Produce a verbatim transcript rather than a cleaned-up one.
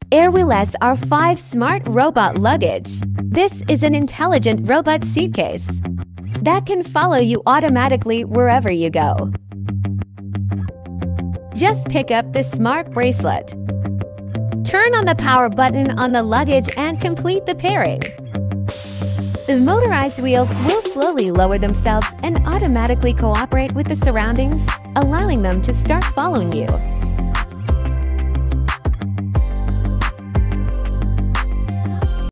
Airwheel S R five Smart Robot Luggage. This is an intelligent robot suitcase that can follow you automatically wherever you go. Just pick up the smart bracelet. Turn on the power button on the luggage and complete the pairing. The motorized wheels will slowly lower themselves and automatically cooperate with the surroundings, allowing them to start following you.